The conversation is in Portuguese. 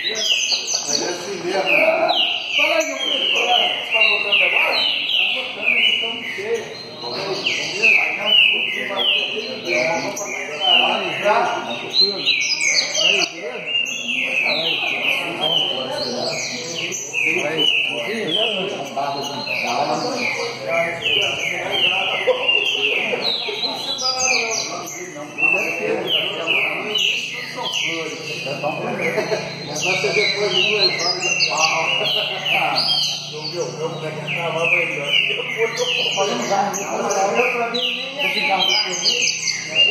Mas é assim mesmo. Fala aí, meu filho. Você tá voltando agora? Tá voltando, nós estamos cheios. Você depois de 2 horas de pau. Não viu? Eu vou gravar melhor. Eu vou fazer um carro. Eu vou fazer um carro.